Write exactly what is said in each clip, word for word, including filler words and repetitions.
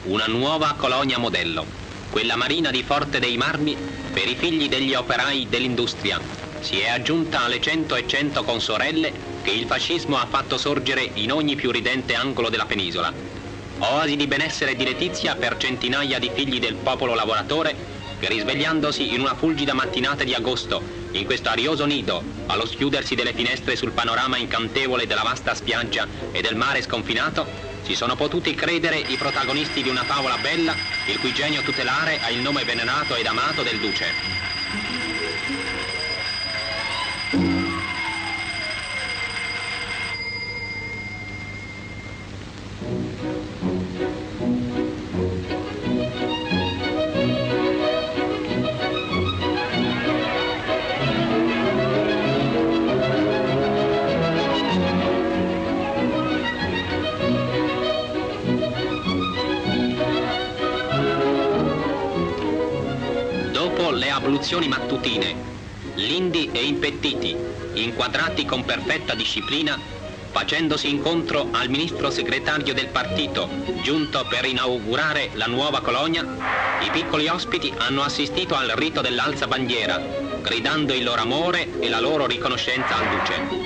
una nuova colonia modello, quella marina di Forte dei Marmi per i figli degli operai dell'industria. Si è aggiunta alle cento e cento consorelle che il fascismo ha fatto sorgere in ogni più ridente angolo della penisola. Oasi di benessere e di letizia per centinaia di figli del popolo lavoratore che, risvegliandosi in una fulgida mattinata di agosto, in questo arioso nido, allo schiudersi delle finestre sul panorama incantevole della vasta spiaggia e del mare sconfinato, si sono potuti credere i protagonisti di una favola bella, il cui genio tutelare ha il nome venerato ed amato del Duce. Abluzioni mattutine, lindi e impettiti, inquadrati con perfetta disciplina, facendosi incontro al ministro segretario del partito, giunto per inaugurare la nuova colonia, i piccoli ospiti hanno assistito al rito dell'alzabandiera, gridando il loro amore e la loro riconoscenza al Duce.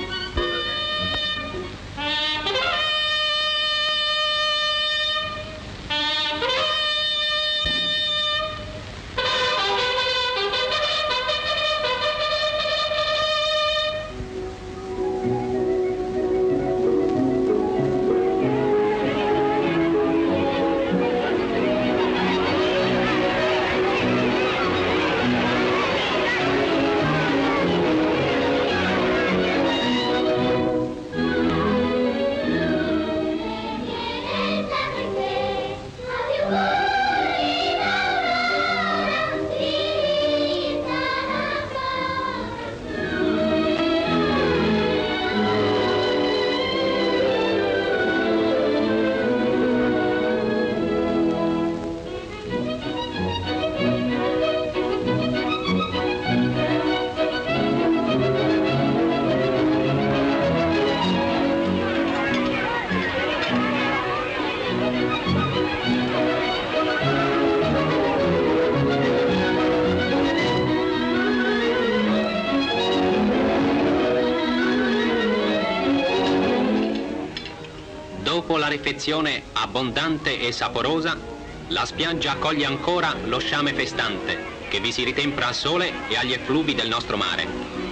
Dopo la refezione abbondante e saporosa, la spiaggia accoglie ancora lo sciame festante che vi si ritempra al sole e agli effluvi del nostro mare.